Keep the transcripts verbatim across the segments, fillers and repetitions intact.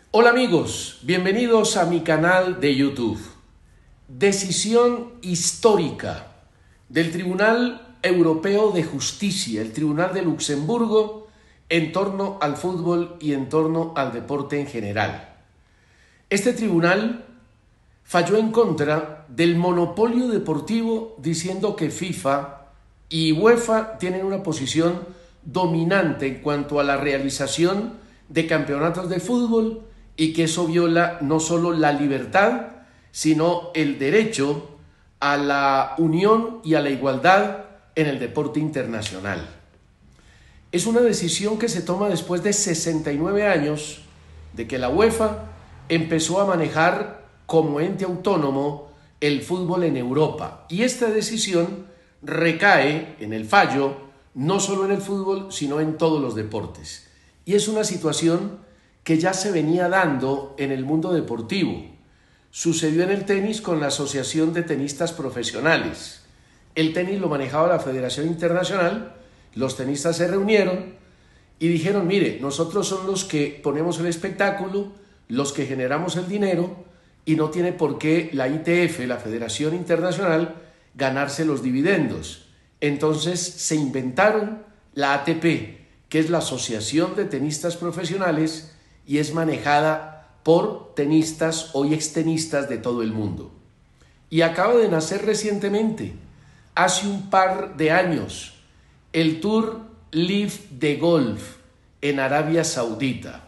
Hola amigos, bienvenidos a mi canal de YouTube. Decisión histórica del Tribunal Europeo de Justicia, el Tribunal de Luxemburgo, en torno al fútbol y en torno al deporte en general. Este tribunal falló en contra del monopolio deportivo diciendo que FIFA y UEFA tienen una posición dominante en cuanto a la realización de campeonatos de fútbol y que eso viola no solo la libertad, sino el derecho a la unión y a la igualdad en el deporte internacional. Es una decisión que se toma después de sesenta y nueve años de que la UEFA empezó a manejar como ente autónomo el fútbol en Europa. Y esta decisión recae en el fallo, no solo en el fútbol, sino en todos los deportes. Y es una situación que ya se venía dando en el mundo deportivo. Sucedió en el tenis con la Asociación de Tenistas Profesionales. El tenis lo manejaba la Federación Internacional, los tenistas se reunieron y dijeron, mire, nosotros somos los que ponemos el espectáculo, los que generamos el dinero y no tiene por qué la I T F, la Federación Internacional, ganarse los dividendos. Entonces se inventaron la A T P, que es la Asociación de Tenistas Profesionales y es manejada por tenistas hoy extenistas de todo el mundo. Y acaba de nacer recientemente, hace un par de años, el Tour Live de Golf en Arabia Saudita,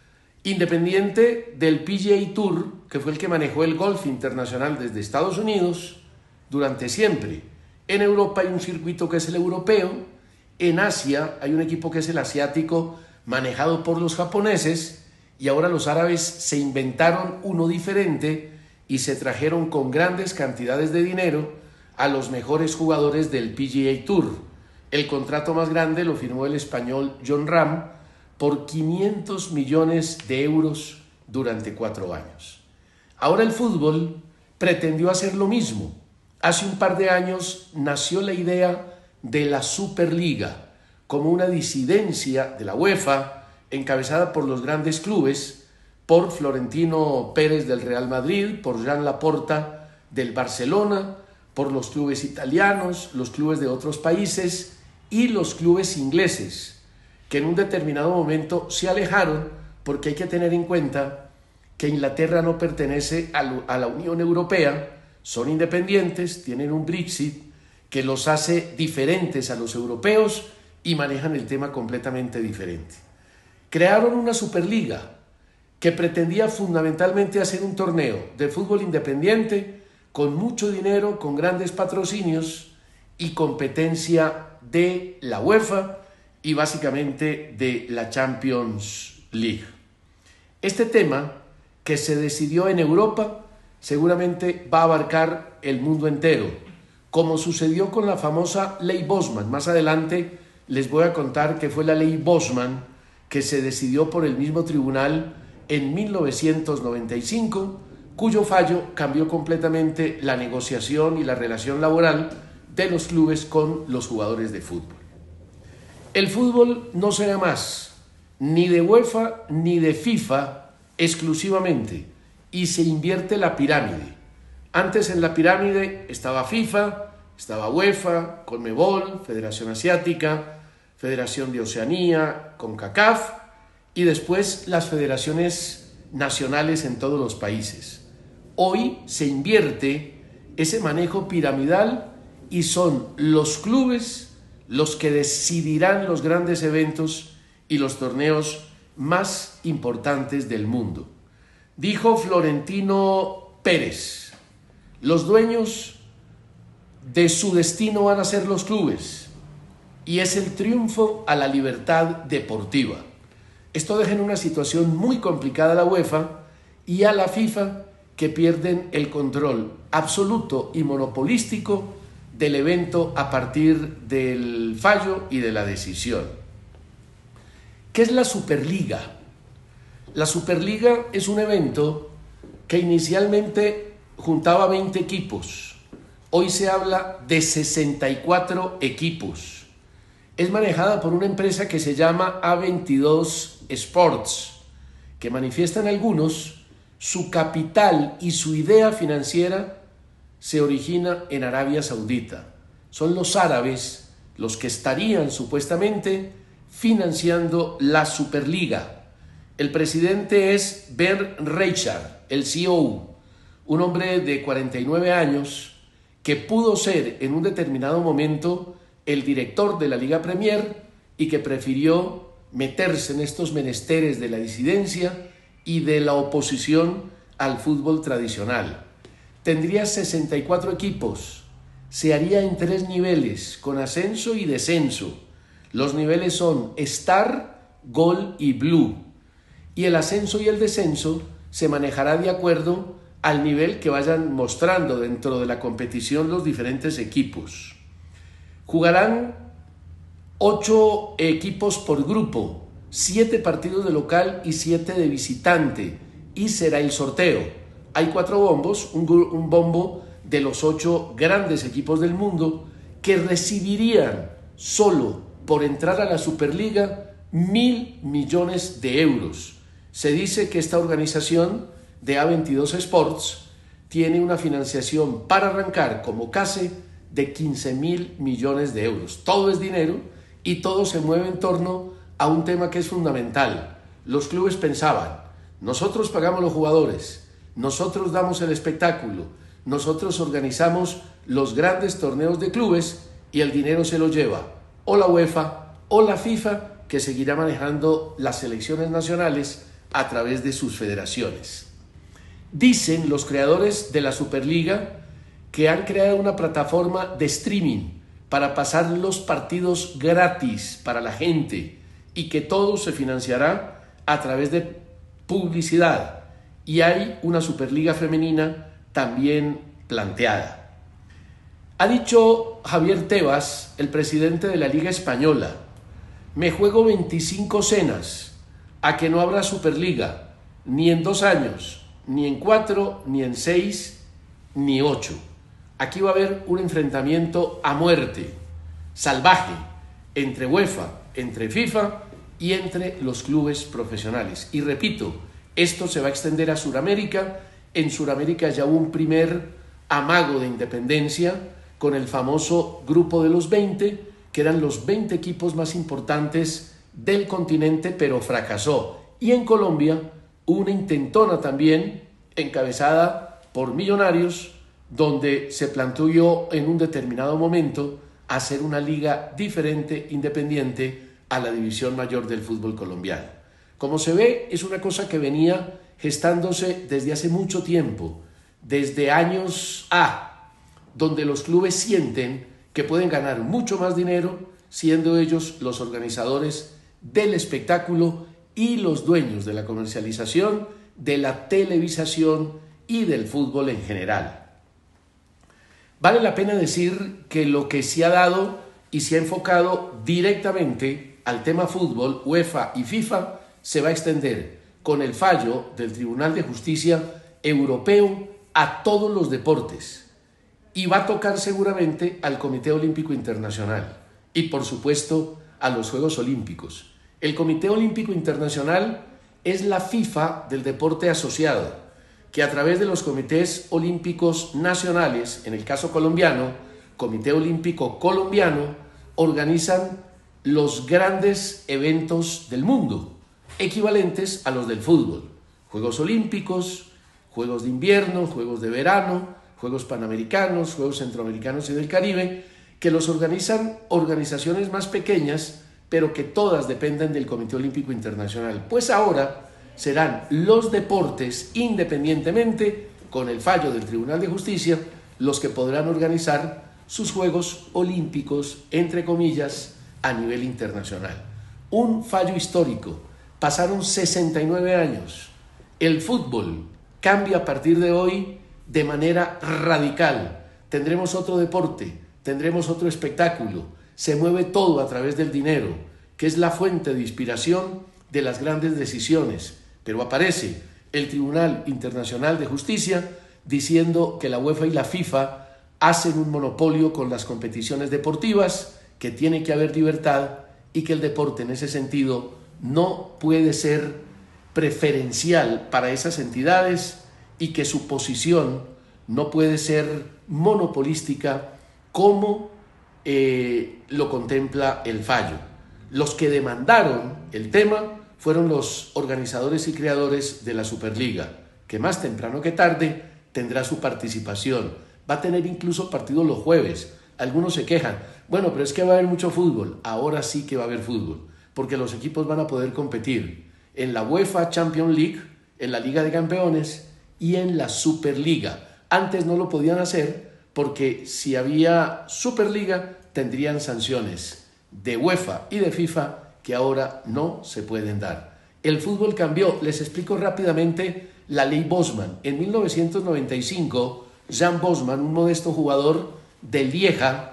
independiente del P G A Tour, que fue el que manejó el golf internacional desde Estados Unidos durante siempre. En Europa hay un circuito que es el europeo, en Asia hay un equipo que es el asiático manejado por los japoneses y ahora los árabes se inventaron uno diferente y se trajeron con grandes cantidades de dinero a los mejores jugadores del P G A Tour. El contrato más grande lo firmó el español Jon Rahm por quinientos millones de euros durante cuatro años. Ahora el fútbol pretendió hacer lo mismo. Hace un par de años nació la idea de la Superliga como una disidencia de la UEFA encabezada por los grandes clubes, por Florentino Pérez del Real Madrid, por Joan Laporta del Barcelona, por los clubes italianos, los clubes de otros países y los clubes ingleses, que en un determinado momento se alejaron porque hay que tener en cuenta que Inglaterra no pertenece a la Unión Europea, son independientes, tienen un Brexit que los hace diferentes a los europeos y manejan el tema completamente diferente. Crearon una Superliga que pretendía fundamentalmente hacer un torneo de fútbol independiente con mucho dinero, con grandes patrocinios y competencia de la UEFA y básicamente de la Champions League. Este tema que se decidió en Europa seguramente va a abarcar el mundo entero, como sucedió con la famosa Ley Bosman. Más adelante les voy a contar que fue la Ley Bosman que se decidió por el mismo tribunal en mil novecientos noventa y cinco, cuyo fallo cambió completamente la negociación y la relación laboral de los clubes con los jugadores de fútbol. El fútbol no será más ni de UEFA ni de FIFA exclusivamente, y se invierte la pirámide. Antes en la pirámide estaba FIFA, estaba UEFA, Conmebol, Federación Asiática, Federación de Oceanía, CONCACAF y después las federaciones nacionales en todos los países. Hoy se invierte ese manejo piramidal y son los clubes los que decidirán los grandes eventos y los torneos más importantes del mundo. Dijo Florentino Pérez, los dueños de su destino van a ser los clubes y es el triunfo a la libertad deportiva. Esto deja en una situación muy complicada a la UEFA y a la FIFA, que pierden el control absoluto y monopolístico del evento a partir del fallo y de la decisión. ¿Qué es la Superliga? La Superliga es un evento que inicialmente juntaba veinte equipos. Hoy se habla de sesenta y cuatro equipos. Es manejada por una empresa que se llama A veintidós Sports que manifiestan algunos, su capital y su idea financiera se origina en Arabia Saudita. Son los árabes los que estarían supuestamente financiando la Superliga. El presidente es Ben Reichard, el C E O, un hombre de cuarenta y nueve años que pudo ser en un determinado momento el director de la Liga Premier y que prefirió meterse en estos menesteres de la disidencia y de la oposición al fútbol tradicional. Tendría sesenta y cuatro equipos, se haría en tres niveles, con ascenso y descenso. Los niveles son Star, Gold y Blue, y el ascenso y el descenso se manejará de acuerdo al nivel que vayan mostrando dentro de la competición los diferentes equipos. Jugarán ocho equipos por grupo, siete partidos de local y siete de visitante, y será el sorteo. Hay cuatro bombos, un, un bombo de los ocho grandes equipos del mundo que recibirían solo por entrar a la Superliga mil millones de euros. Se dice que esta organización de A veintidós Sports tiene una financiación para arrancar como CASE de quince mil millones de euros. Todo es dinero y todo se mueve en torno a un tema que es fundamental. Los clubes pensaban, nosotros pagamos los jugadores, nosotros damos el espectáculo, nosotros organizamos los grandes torneos de clubes y el dinero se lo lleva o la UEFA o la FIFA, que seguirá manejando las selecciones nacionales a través de sus federaciones. Dicen los creadores de la Superliga que han creado una plataforma de streaming para pasar los partidos gratis para la gente y que todo se financiará a través de publicidad. Y hay una Superliga femenina también planteada. Ha dicho Javier Tebas, el presidente de la Liga Española, me juego veinticinco cenas a que no habrá Superliga, ni en dos años, ni en cuatro, ni en seis, ni ocho. Aquí va a haber un enfrentamiento a muerte, salvaje, entre UEFA, entre FIFA y entre los clubes profesionales. Y repito, esto se va a extender a Sudamérica. En Sudamérica ya hubo un primer amago de independencia con el famoso Grupo de los veinte, que eran los veinte equipos más importantes del continente, pero fracasó. Y en Colombia hubo una intentona también, encabezada por Millonarios, donde se planteó en un determinado momento hacer una liga diferente, independiente, a la división mayor del fútbol colombiano. Como se ve, es una cosa que venía gestándose desde hace mucho tiempo, desde años A, donde los clubes sienten que pueden ganar mucho más dinero siendo ellos los organizadores del espectáculo y los dueños de la comercialización, de la televisación y del fútbol en general. Vale la pena decir que lo que se ha dado y se ha enfocado directamente al tema fútbol, UEFA y FIFA, se va a extender con el fallo del Tribunal de Justicia Europeo a todos los deportes y va a tocar seguramente al Comité Olímpico Internacional y por supuesto a los Juegos Olímpicos. El Comité Olímpico Internacional es la FIFA del deporte asociado, que a través de los comités olímpicos nacionales, en el caso colombiano, Comité Olímpico Colombiano, organizan los grandes eventos del mundo, equivalentes a los del fútbol. Juegos Olímpicos, Juegos de Invierno, Juegos de Verano, Juegos Panamericanos, Juegos Centroamericanos y del Caribe, que los organizan organizaciones más pequeñas, pero que todas dependen del Comité Olímpico Internacional. Pues ahora serán los deportes, independientemente, con el fallo del Tribunal de Justicia, los que podrán organizar sus Juegos Olímpicos, entre comillas, a nivel internacional. Un fallo histórico. Pasaron sesenta y nueve años. El fútbol cambia a partir de hoy de manera radical. Tendremos otro deporte, tendremos otro espectáculo. Se mueve todo a través del dinero, que es la fuente de inspiración de las grandes decisiones. Pero aparece el Tribunal Internacional de Justicia diciendo que la UEFA y la FIFA hacen un monopolio con las competiciones deportivas, que tiene que haber libertad y que el deporte en ese sentido no puede ser preferencial para esas entidades y que su posición no puede ser monopolística como eh, lo contempla el fallo. Los que demandaron el tema fueron los organizadores y creadores de la Superliga, que más temprano que tarde tendrá su participación. Va a tener incluso partidos los jueves. Algunos se quejan, bueno, pero es que va a haber mucho fútbol. Ahora sí que va a haber fútbol, porque los equipos van a poder competir en la UEFA Champions League, en la Liga de Campeones y en la Superliga. Antes no lo podían hacer porque si había Superliga tendrían sanciones de UEFA y de FIFA que ahora no se pueden dar. El fútbol cambió. Les explico rápidamente la ley Bosman. En mil novecientos noventa y cinco, Jan Bosman, un modesto jugador de Lieja,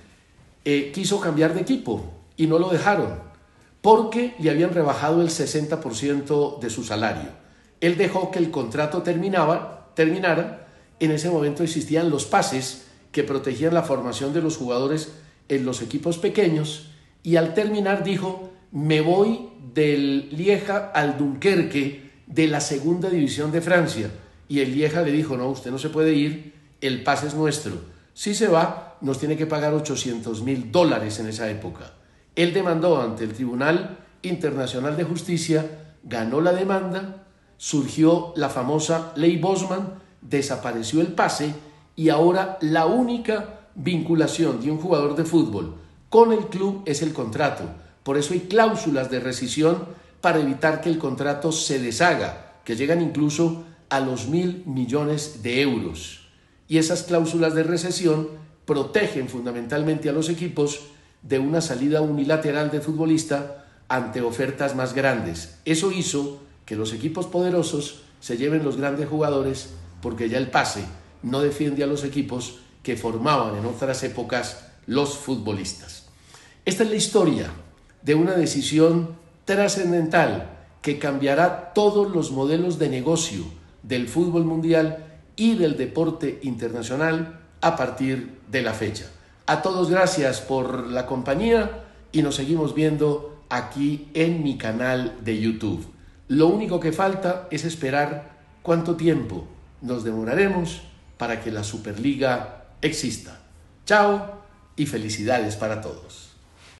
eh, quiso cambiar de equipo y no lo dejaron porque le habían rebajado el sesenta por ciento de su salario. Él dejó que el contrato terminaba, terminara. En ese momento existían los pases que protegían la formación de los jugadores en los equipos pequeños y al terminar dijo: me voy del Lieja al Dunkerque de la segunda división de Francia. Y el Lieja le dijo: no, usted no se puede ir, el pase es nuestro. Si se va, nos tiene que pagar ochocientos mil dólares en esa época. Él demandó ante el Tribunal Internacional de Justicia, ganó la demanda, surgió la famosa ley Bosman, desapareció el pase y ahora la única vinculación de un jugador de fútbol con el club es el contrato. Por eso hay cláusulas de rescisión para evitar que el contrato se deshaga, que llegan incluso a los mil millones de euros. Y esas cláusulas de rescisión protegen fundamentalmente a los equipos de una salida unilateral del futbolista ante ofertas más grandes. Eso hizo que los equipos poderosos se lleven los grandes jugadores porque ya el pase no defiende a los equipos que formaban en otras épocas los futbolistas. Esta es la historia de una decisión trascendental que cambiará todos los modelos de negocio del fútbol mundial y del deporte internacional a partir de la fecha. A todos gracias por la compañía y nos seguimos viendo aquí en mi canal de YouTube. Lo único que falta es esperar cuánto tiempo nos demoraremos para que la Superliga exista. Chao y felicidades para todos.